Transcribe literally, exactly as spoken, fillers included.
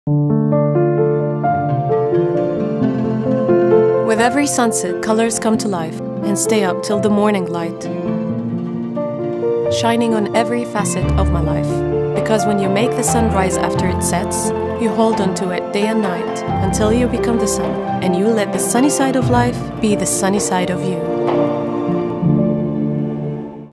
With every sunset, colors come to life and stay up till the morning light, shining on every facet of my life. Because when you make the sun rise after it sets, you hold on to it day and night until you become the sun, and you let the sunny side of life be the sunny side of you.